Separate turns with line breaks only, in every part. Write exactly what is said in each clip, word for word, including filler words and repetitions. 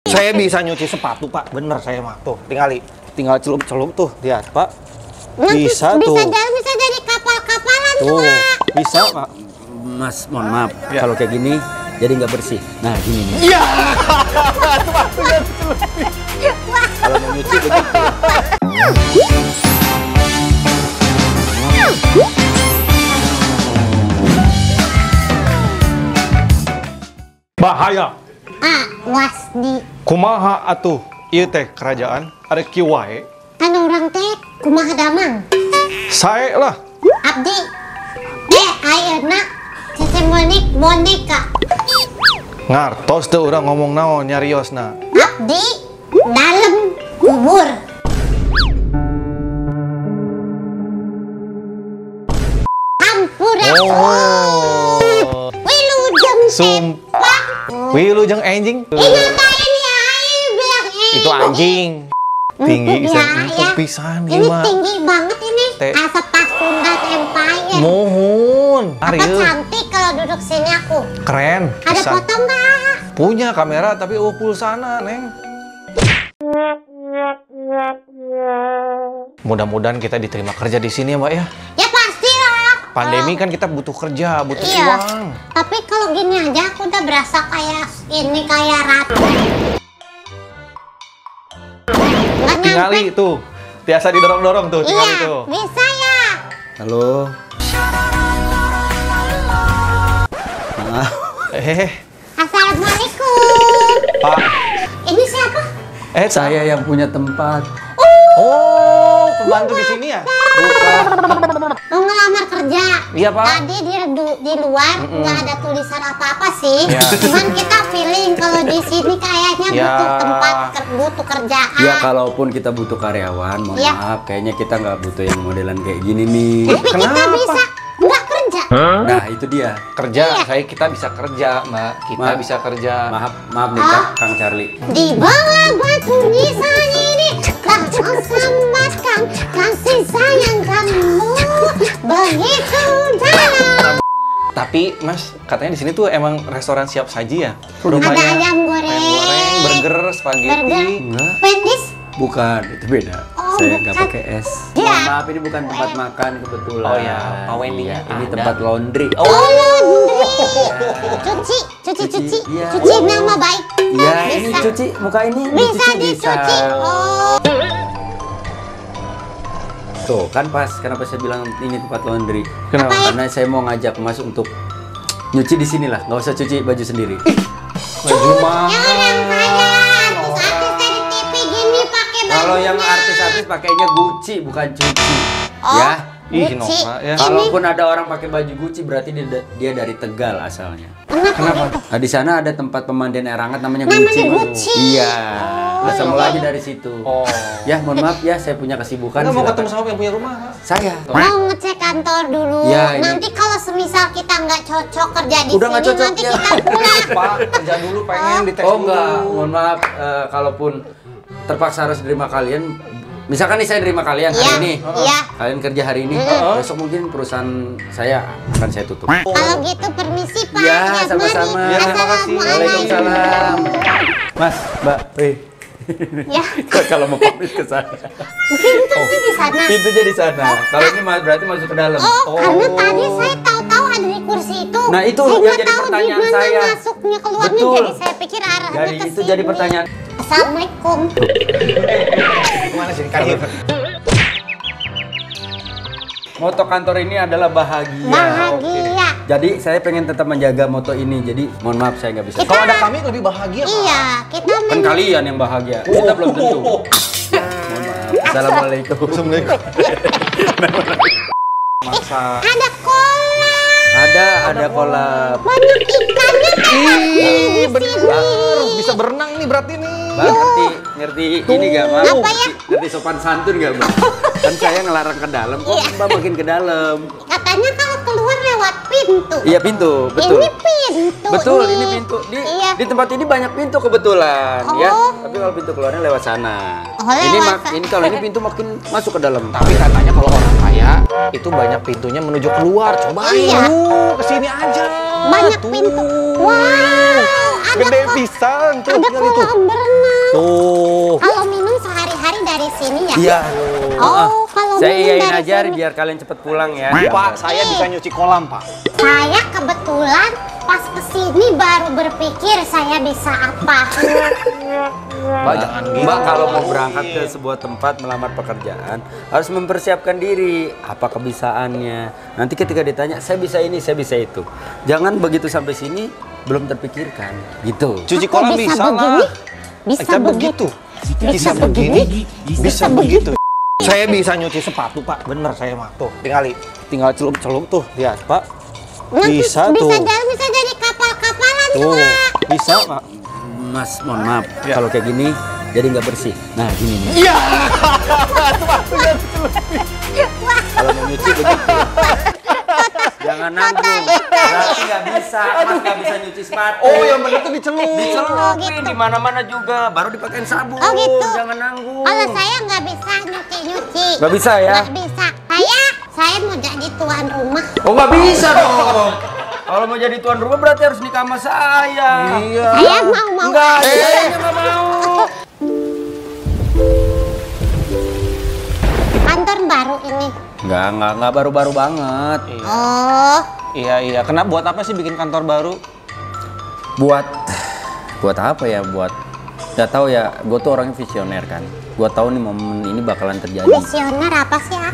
Saya bisa nyuci sepatu, Pak. Bener saya mah. Tuh, tinggal tinggal celup-celup tuh. Lihat, Pak. Bisa,
bisa
tuh.
Bisa jadi, bisa jadi kapal-kapalan
tuh.
Pak.
Bisa, Pak.
Mas, mohon maaf. Ya. Kalau kayak gini jadi nggak bersih. Nah, gini nih.
Iya. Tuh, Pak.
Kalau mau nyuci begitu.
Bahaya.
Ah, wasdi.
Kumaha atuh ieu teh kerajaan ada kieu wae.
Kan orang teh kumaha damang.
Sae lah.
Abdi. Eh, ayeuna cece monik boneka.
Ngartos teu urang ngomong naon nyariosna.
Abdi dalam kubur. Hampura.
Oh.
Wilujeng
Sumpah. Wilujeng anjing.
Ini kain ya, ini bilang eh.
Itu anjing. Tinggi
Empuk
bisa
ya,
empuk
ya.
pisan
Ini
ieu mah.
tinggi banget ini.
Teh.
Asa Pasundan Empire.
Mohon.
Apa
Arieu.
cantik kalau duduk sini aku.
Keren.
Ada
pisan.
foto nggak?
Punya kamera tapi eueuh pulsana, Neng. Mudah-mudahan kita diterima kerja di sini ya, Mbak ya.
Ya pastilah.
Pandemi kan kita butuh kerja, butuh
Iya.
uang.
Tapi kalau gini aja aku udah berasa kayak ini kayak ratu. Nggak
Tingali
nyampe.
tuh. Biasa didorong-dorong tuh, tingali
Iya,
tuh.
bisa ya.
Halo. Maaf.
Eh,
Assalamualaikum.
Pak.
Ini siapa?
Eh,
Saya yang punya tempat.
Oh, pembantu di sini ya?
Bukan.
Mau ngelamar kerja.
Iya, Pak.
Tadi di, di luar nggak ada tulisan apa-apa sih.
Ya.
Cuman kita feeling kalau di sini kayaknya
Ya.
butuh tempat, ke- butuh kerjaan.
Ya kalaupun kita butuh karyawan, mohon
Iya.
maaf, kayaknya kita nggak butuh yang modelan kayak gini nih.
Tapi kita
Kenapa?
bisa nggak kerja.
Nah itu dia.
Kerja,
Iya.
saya kita bisa kerja, Mbak. Kita
Ma-
bisa kerja.
Maaf, maaf nih
Ah.
Kak, Kang Charlie.
Di bawah batu nisan ini tak selamatkan kasih sayang kamu begitu dalam.
Tapi, Mas, katanya di sini tuh emang restoran siap saji ya?
Ada ayam goreng,
ayam goreng, burger,
burger,
spaghetti.
Enggak,
pendis.
bukan, itu beda.
Oh,
Saya nggak
bukan.
pakai es.
Ya.
Mohon maaf, ini bukan tempat makan kebetulan.
Oh ya, Pak Wendy
Iya,
nya
ini
ada.
tempat laundry.
Oh,
Cuci, cuci,
Cuci,
cuci,
iya.
cuci nama baik.
Iya, ini
Bisa.
cuci muka ini.
Bisa
dicuci,
dicuci. Oh,
Tuh, kan pas. Kenapa saya bilang ini tempat laundry?
kenapa?
Karena saya mau ngajak Mas untuk nyuci di sini lah, nggak usah cuci baju sendiri.
Baju mahal.
yang orang kaya, terus artis dari T V gini pakai bajunya.
Kalau yang artis-artis pakainya Gucci bukan cuci.
Oh,
Ya.
Ih,
Gucci.
Nova, ya.
Ini
Kalaupun ada orang pakai baju Gucci berarti dia, dia dari Tegal asalnya.
Kenapa?
Nah, di sana ada tempat pemandian air hangat namanya,
Namanya
Gucci.
Gucci.
Iya.
Oh,
Bisa
iya.
mulai aja dari situ.
Oh.
Ya, mohon maaf ya, saya punya kesibukan.
Nggak mau
silakan.
ketemu sama yang punya rumah?
Saya.
mau ngecek kantor dulu.
Ya, ini-
Nanti kalau semisal kita nggak cocok kerja di
Udah nggak
sini,
cocok,
nanti
ya.
kita pulang.
Pak, kerja dulu pengen dites
Oh
dulu.
enggak, mohon maaf, eh, kalaupun terpaksa harus nerima kalian, misalkan nih saya nerima kalian hari
Iya,
ini,
iya.
kalian kerja hari ini,
Heeh.
besok mungkin perusahaan saya akan saya tutup.
Kalau gitu permisi Pak.
Iya,
Yasmani.
sama-sama.
Ya, terima kasih.
Waalaikumsalam. Mas, Mbak, eh,
Ya,
kalau mau pamit ke sana,
pintunya di sana.
pintunya di sana. Kalau ini mas berarti masuk ke dalam.
Oh, karena tadi saya tahu-tahu ada di kursi itu.
Nah, itu
saya
yang
nggak
jadi
tahu
pertanyaan
di mana
saya.
masuknya keluarnya,
Betul.
jadi saya pikir arahnya
Jadi
ke
itu
sini.
jadi pertanyaan.
Assalamualaikum.
Gimana sih? Kadir.
Moto kantor ini adalah bahagia.
Bahagia.
Jadi saya pengen tetap menjaga moto ini. Jadi mohon maaf saya nggak bisa.
Kalau ada kami lebih bahagia, Pak.
Iya, kita
Kan
men-
kalian yang bahagia. Kita belum tentu. Mohon maaf. Assalamualaikum.
Assalamualaikum. Masa
ada kola.
Ada ada kolab.
Banyak ikannya kan
Ih,
di
bener.
sini.
Bisa berenang nih berarti nih.
Bang ngerti ngerti ini gak Bang?
Apa ya?
Ngerti sopan santun gak Bang? Kan saya ngelarang ke dalam, kok
Iya.
Mbak makin ke dalam.
Katanya kalau keluar lewat pintu.
Iya pintu, betul.
Ini pintu.
Betul,
nih.
ini pintu. Di,
Iya.
di tempat ini banyak pintu kebetulan, ya.
Oh.
Tapi kalau pintu keluarnya lewat sana.
Oh,
ini
lewat
mak-
sana.
ini kalau ini pintu makin masuk ke dalam.
Tapi katanya kalau orang kaya itu banyak pintunya menuju keluar. Cobain
Iya.
lu kesini aja.
Banyak
Tuh.
pintu. Wow, ada
Gede
kok-
pisan tuh.
Ada
tinggal itu.
kolam berenang.
Iya.
Oh, kalau
Saya
minum
iyain
dari
aja
sini.
biar kalian cepet pulang ya.
Pak, saya bisa nyuci kolam, Pak.
Saya kebetulan pas kesini baru berpikir saya bisa apa.
Mbak, jangan Mbak kalau mau berangkat ke sebuah tempat melamar pekerjaan harus mempersiapkan diri apa kebisaannya. Nanti ketika ditanya saya bisa ini, saya bisa itu. Jangan begitu sampai sini belum terpikirkan gitu.
Cuci
Aku
kolam
bisa
bisa,
begini,
lah.
bisa
Bisa
begitu.
begitu. Bisa begini, bisa begitu. Saya bisa nyuci sepatu, Pak. Bener saya mah. Tuh, tinggal tinggal celup-celup tuh. Lihat, Pak.
Nanti
Bisa
bisa
tuh.
jalan, bisa jadi kapal-kapalan
Tuh,
juga.
bisa, Pak.
Mas, mohon maaf
Ya.
kalau kayak gini jadi nggak bersih. Nah gini nih.
Iya.
Kalau mau nyuci begitu. Jangan nanggung. Berarti nggak bisa. Mas nggak bisa nyuci sepatu.
Oh, yang bener tuh dicelup.
Dicelupin di mana-mana juga. Baru dipakein sabun.
Oh gitu.
Jangan nanggung.
Kalau saya nggak bisa nyuci-nyuci.
Nggak bisa ya?
Nggak bisa. Saya, saya mau jadi tuan rumah.
Oh nggak bisa dong. Kalau mau jadi tuan rumah berarti harus nikah sama saya.
Iya.
Saya mau-mau
Enggak,
aja.
saya nggak mau.
Kantor baru ini.
Enggak, enggak, enggak baru-baru banget.
Oh,
Iya, iya. Kenapa buat apa sih bikin kantor baru?
Buat buat apa ya? Buat nggak tahu ya. Gue tuh orangnya visioner kan. Gue tahu nih momen ini bakalan terjadi.
visioner apa sih, ah?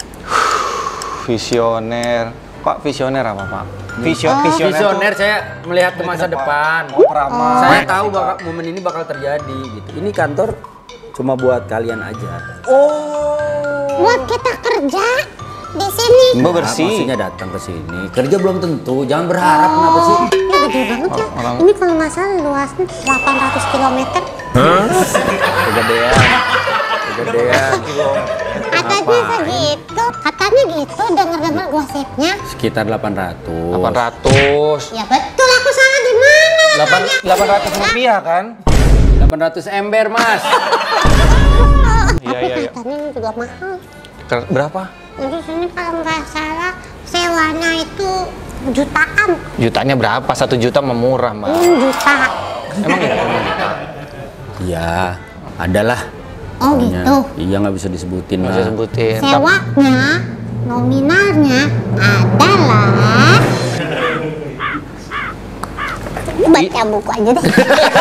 Visioner. Pak, visioner apa, Pak? Visio,
Oh.
visioner,
Visioner
tuh
saya melihat ke masa depan.
Oh, peramal.
Saya tahu bakal momen ini bakal terjadi gitu. Ini kantor cuma buat kalian aja.
Buat kita kerja di sini.
Mbak
Nah,
bersih.
maksudnya datang ke sini. Kerja belum tentu. Jangan berharap kenapa sih?
Ya gede banget ya.
Orang-
Ini kalau nggak salah luasnya delapan ratus kilometer.
Kegedean. Kegedean.
Katanya segitu. Katanya gitu, denger-denger gosipnya.
Sekitar delapan ratus.
delapan ratus.
Ya betul, aku salah di mana?
delapan delapan ratus rupiah kan?
delapan ratus ember, Mas.
Iya, iya, iya.
Katanya ini juga mahal.
Ker- Berapa?
Jadi sini kalau nggak salah sewanya itu jutaan.
Jutanya berapa? Satu juta memurah, Mbak.
enam juta.
Emang iya? Emang juta?
Iya, adalah.
Oh
Pokoknya.
gitu.
Iya nggak bisa disebutin
Nggak
lah.
bisa sebutin. Tapi-
Sewanya nominalnya adalah baca buku aja deh.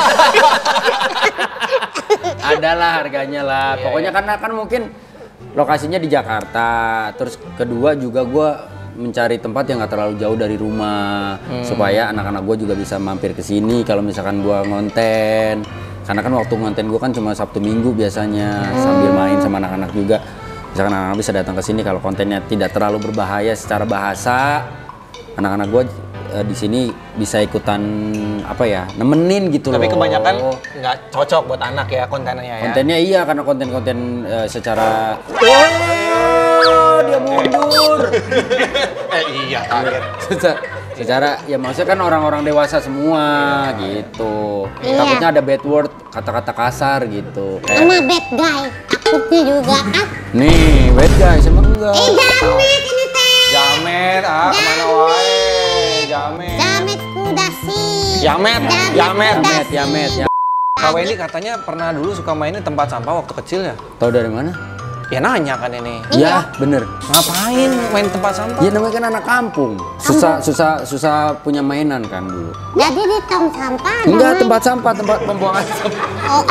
Adalah harganya lah. Pokoknya karena kan mungkin lokasinya di Jakarta. Terus kedua juga gue mencari tempat yang nggak terlalu jauh dari rumah supaya anak-anak gue juga bisa mampir ke sini kalau misalkan gue ngonten. Karena kan waktu ngonten gue kan cuma Sabtu Minggu biasanya sambil main sama anak-anak juga. Misalkan anak-anak bisa datang ke sini kalau kontennya tidak terlalu berbahaya secara bahasa, anak-anak gue eh, di sini bisa ikutan apa ya, nemenin gitu
Tapi
loh.
kebanyakan nggak cocok buat anak ya kontennya ya.
Kontennya iya karena konten-konten eh, secara oh dia mundur.
Eh, iya, kaget.
secara, secara ya maksudnya kan orang-orang dewasa semua gitu.
Iya.
Takutnya ada bad word, kata-kata kasar gitu. Kayak
Sama bad guy. Takutnya juga kan.
nih, bad guys emang enggak.
Eh jamet ini teh.
Jamet, ah kemana wae? Jamet.
Jamet kuda sih.
Jamet, jamet.
Yamet,
kuda
yamet,
sih.
ya.
Kak Wendy katanya pernah dulu suka mainin tempat sampah waktu kecil ya?
Tahu dari mana?
Ya nanya kan ini.
Iya, bener.
Ngapain main tempat sampah?
Ya namanya kan anak kampung. Susah, susah, susah punya mainan kan dulu.
Jadi di tong sampah ada
Enggak,
main.
tempat sampah, tempat pembuangan sampah.
Oh,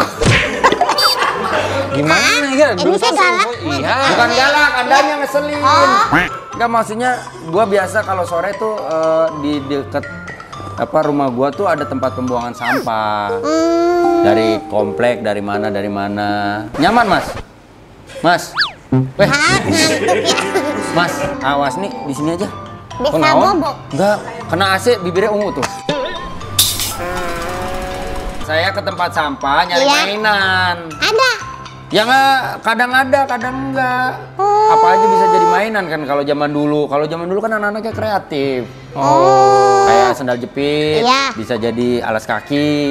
Gimana ya?
Ini
Dulu
teh
saya
galak.
Iya.
Bukan galak, andanya ngeselin.
Oh.
Enggak, maksudnya gua biasa kalau sore tuh eh, di deket apa rumah gua tuh ada tempat pembuangan sampah.
hmm,
Dari komplek, dari mana, dari mana. Nyaman, Mas? Mas. Weh,
ah, ngantuk ya.
Mas, awas nih di sini aja.
Bisa
naon?
bobok.
Enggak, kena A C bibirnya ungu tuh. Saya ke tempat sampah nyari
Iya.
mainan.
Ada.
Ya nggak, kadang ada, kadang enggak.
Oh.
Apa aja bisa jadi mainan kan kalau zaman dulu. Kalau zaman dulu kan anak-anaknya kreatif.
Oh.
Kayak sandal jepit,
Iya.
bisa jadi alas kaki.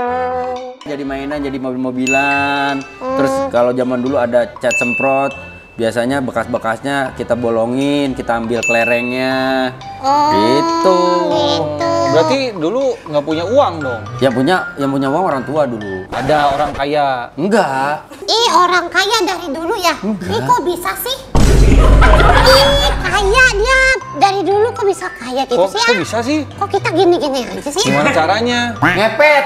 Jadi mainan, jadi mobil-mobilan. Terus kalau zaman dulu ada cat semprot, biasanya bekas-bekasnya kita bolongin, kita ambil kelerengnya.
Oh,
Gitu.
gitu.
Berarti dulu nggak punya uang dong?
Yang punya yang punya uang orang tua dulu.
Ada orang kaya.
Enggak.
Ih, orang kaya dari dulu ya? Ih, kok bisa sih? Ih, kaya dia. Dari dulu kok bisa kaya gitu
Kok,
sih
kok
ya?
bisa sih?
Kok kita gini-gini aja sih?
Gimana caranya?
Ngepet.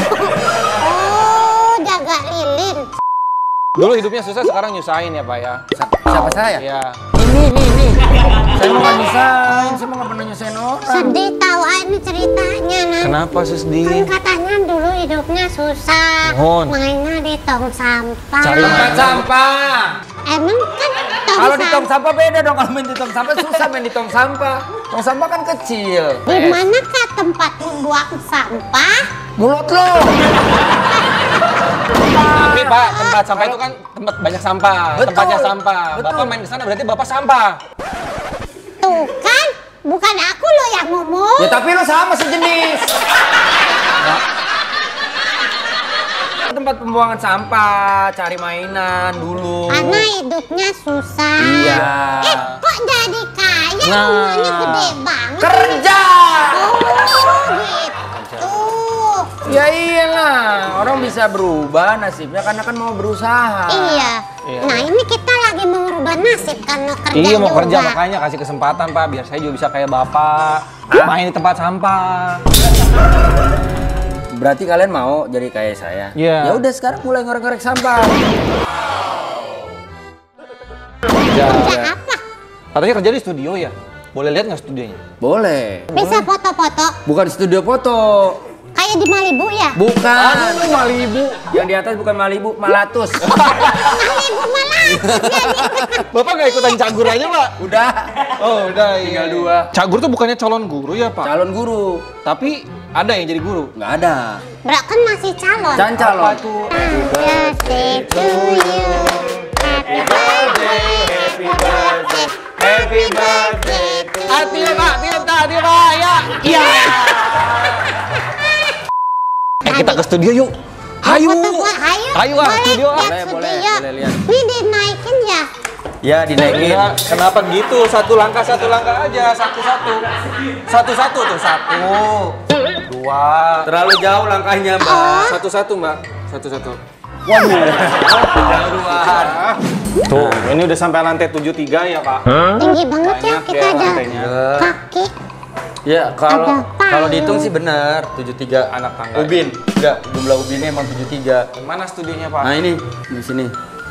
Oh, jaga lilin.
Dulu hidupnya susah, sekarang nyusahin ya Pak ya?
Siapa saya?
Iya.
Ini, ini, ini. Saya mau nggak nyusahin, saya mau nggak pernah nyusahin orang.
Sedih tahu ah, ini ceritanya, Nan.
Kenapa sih
Kan
sedih?
katanya dulu hidupnya susah.
Mohon.
Mainnya di tong sampah.
Cari
Tempat sampah.
Emang kan tong
Kalau di tong
sampah.
sampah beda dong. Kalau main di tong sampah susah main di tong sampah. Tong sampah kan kecil.
Di manakah tempat membuang sampah?
Mulut lo.
Tapi Pak, tempat sampah itu kan tempat banyak sampah.
Betul.
Tempatnya sampah.
Betul.
Bapak main ke sana berarti Bapak sampah.
Tuh kan, bukan aku loh yang ngomong.
Ya tapi lo sama sejenis. Tempat pembuangan sampah, cari mainan dulu.
Karena hidupnya susah.
Iya.
Eh, kok jadi kaya?
Nah.
Rumahnya gede banget.
Kerja.
Oh, gitu.
Ya iyalah, orang bisa berubah nasibnya karena kan mau berusaha.
Iya.
Iya.
Nah, ini kita lagi mau merubah nasib kan mau kerja
Iya mau
juga.
kerja makanya kasih kesempatan Pak biar saya juga bisa kayak Bapak main di tempat sampah.
Berarti kalian mau jadi kayak saya?
Iya.
Ya udah sekarang mulai ngorek-ngorek sampah.
Kerja.
Kerja apa?
Katanya kerja di studio ya? Boleh lihat nggak studionya?
Boleh.
Bisa foto-foto
Bukan studio foto.
kayak di Malibu ya?
Bukan.
Aduh Malibu.
Yang di atas bukan Malibu, Malatus.
Malibu malah.
Bapak nggak ikutan cagur aja Pak?
Udah.
Oh udah iya.
Tinggal dua.
Cagur tuh bukannya calon guru ya Pak?
Calon guru.
Tapi ada yang jadi guru?
Nggak ada.
Brak kan masih calon.
Can calon.
Apa tuh?
Happy birthday to you. Happy birthday, happy birthday, happy birthday to you.
Hati Pak, tiup tak, tiup Pak, ya. Iya. Eh kita ke studio yuk. Hayu.
Foto gua, hayu.
Hayu ah,
Boleh
studio ah.
lihat
Boleh, boleh,
studio.
boleh lihat.
Ini dinaikin ya?
Ya dinaikin.
Iya, kenapa gitu? Satu langkah, satu langkah aja, satu-satu. Satu-satu tuh, satu. Dua.
Terlalu jauh langkahnya, Mbak.
Oh.
Satu-satu Mbak, satu-satu.
Waduh. Jauhan.
Tuh, ini udah sampai lantai tujuh puluh tiga ya Pak?
Tinggi banget ya,
Banyak
kita
ya
ada
lantainya.
kaki.
Ya kalau
Ada payung.
kalau dihitung sih benar tujuh puluh tiga
Anak tangga.
ubin. Enggak, jumlah ubinnya emang tujuh puluh tiga.
Mana studionya Pak?
Nah ini di sini.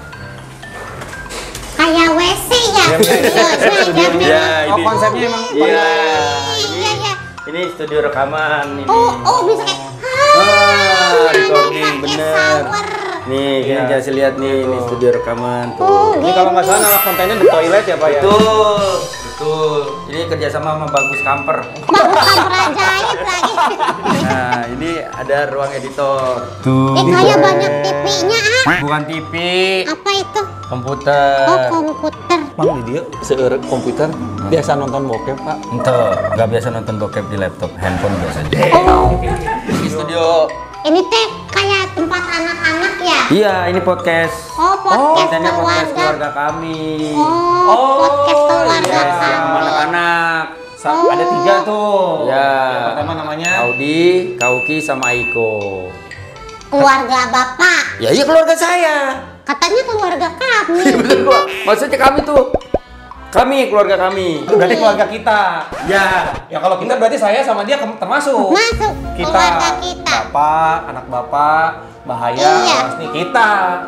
Kayak W C ya studionya.
Studionya.
Ya,
Oh, konsepnya emang
Iya.
Iya, iya.
Ini studio rekaman ini.
Oh, oh bisa kayak
Ah, recording
pakai
bener.
shower.
Nih, ini
Iya.
kasih lihat nih, ini studio rekaman tuh.
Oh,
Ini kalau nggak salah nama kontennya The Toilet ya Pak ya?
Betul, betul. Ini kerjasama sama Bagus Kamper.
Mah bukan perajaib lagi.
Nah, ini ada ruang editor. Tuh.
Eh kayak banyak T V-nya ah.
Bukan T V,
Apa itu?
komputer.
Oh, komputer.
Bang di dia seueur komputer biasa nonton bokep Pak.
Ente, nggak biasa nonton bokep di laptop, handphone biasa aja.
Oh,
Di studio.
ini teh kayak tempat anak-anak ya?
Iya, ini podcast.
Oh, podcast
Kontennya podcast
keluarga.
keluarga kami.
Oh, podcast keluarga
Yes,
kami.
sama anak-anak.
Sa- Ada tiga tuh.
Ya.
Yang pertama namanya
Audi, Kauki, sama Aiko.
Keluarga bapak.
Ya iya keluarga saya.
Katanya keluarga kami.
Bener gua. Maksudnya kami tuh. Kami, keluarga kami.
berarti keluarga kita.
Ya.
Ya kalau kita berarti saya sama dia kem- termasuk.
Masuk
Kita,
keluarga kita.
bapak, anak bapak, bahaya,
Iya.
Mas nih kita.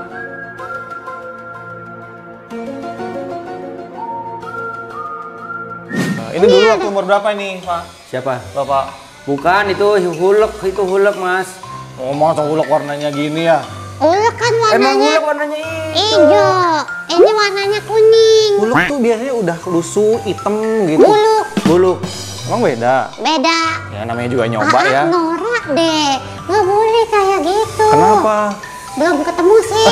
Nah, ini dulu waktu umur berapa nih Pak?
Siapa?
Bapak.
Bukan itu hulek, itu hulek Mas.
Oh, masa ulek warnanya gini ya?
Oh, kan
Emang
warnanya
hulek warnanya itu.
hijau. Ini warnanya kuning.
Ulek tuh biasanya udah lusuh, hitam gitu.
Bulu
Buluk.
Emang beda?
beda.
Ya namanya juga nyoba
Ah,
ya.
norak deh. Nggak boleh kayak gitu.
Kenapa?
Belum ketemu sih.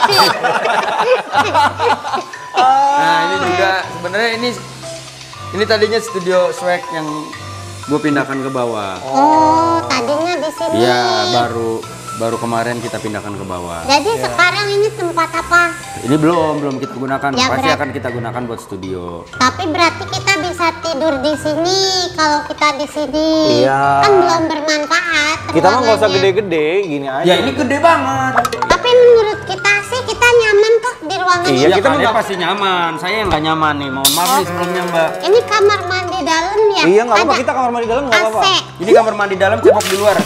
Nah, ini juga sebenarnya ini ini tadinya studio swag yang gue pindahkan ke bawah.
Oh, tadinya di sini.
Iya, baru baru kemarin kita pindahkan ke bawah.
Jadi sekarang ini tempat apa?
Ini belum, belum kita gunakan,
Ya,
pasti
berat-
akan kita gunakan buat studio.
Tapi berarti kita bisa tidur di sini kalau kita di sini.
Iya.
Kan belum bermanfaat.
Kita mah nggak usah
ruangannya.
gede-gede, gini aja.
Ya ini gede banget.
Tapi menurut kita sih kita nyaman kok di ruangan
Iya,
Iya,
ini.
kita
kalian
nggak-
pasti nyaman. Saya yang nggak nyaman nih. Mohon maaf nih sebelumnya, Mbak.
Ini kamar mandi dalam ya?
Iya, nggak apa-apa,
Ada
kita kamar mandi dalam nggak apa-apa.
A C.
Ini kamar mandi dalam, cebok di luar.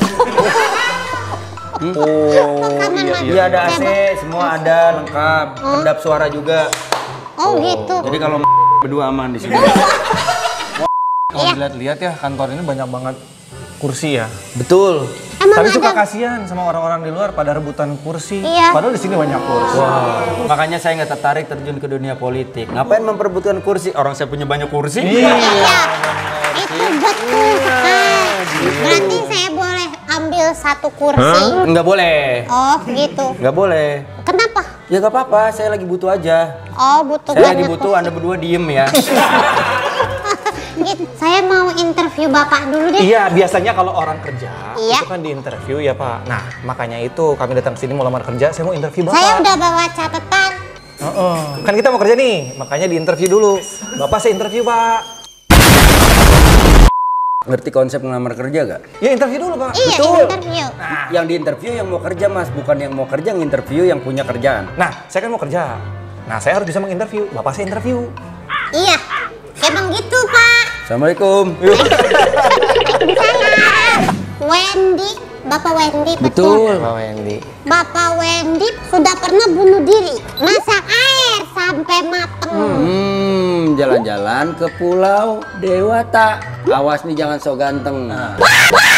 Oh,
Kamar
iya,
mandi.
Iya ada A C,
Cebok.
semua ada lengkap. Kedap suara juga.
Oh, gitu.
Jadi kalau berdua aman di sini.
Kalau dilihat-lihat ya kantor ini banyak banget kursi ya.
Betul.
Emang
Tapi suka
ada-
kasihan sama orang-orang di luar pada rebutan kursi.
Iya.
Padahal di sini banyak kursi.
Makanya saya nggak tertarik terjun ke dunia politik. Ngapain memperebutkan kursi? Orang saya punya banyak kursi.
Iya, itu betul sekali. Berarti saya boleh ambil satu kursi.
Nggak boleh.
Oh, gitu.
Nggak boleh.
Kenapa?
Ya nggak apa-apa, saya lagi butuh aja.
Oh, butuh
Saya lagi
banyak
butuh,
kursi.
Anda berdua diem ya.
Gitu. Saya mau interview Bapak dulu deh.
Iya, biasanya kalau orang kerja
Iya.
itu kan di interview ya Pak. Nah, makanya itu kami datang ke sini mau lamar kerja, saya mau interview Bapak.
Saya udah bawa catatan.
Heeh. Kan kita mau kerja nih, makanya di interview dulu. Bapak saya interview Pak.
Ngerti konsep ngelamar kerja gak?
Ya interview dulu Pak.
Iya,
Betul.
interview.
Yang di interview yang mau kerja mas, bukan yang mau kerja nginterview yang punya kerjaan.
Nah, saya kan mau kerja. Nah, saya harus bisa menginterview. Bapak saya interview.
Iya. Emang gitu, Pak.
Assalamualaikum.
Salam. Wendy, Bapak Wendy betul.
Betul.
Pak Wendy.
Bapak Wendy sudah pernah bunuh diri, masak air sampai mateng.
Hmm, jalan-jalan ke Pulau Dewata. Awas nih jangan so ganteng.
Wah,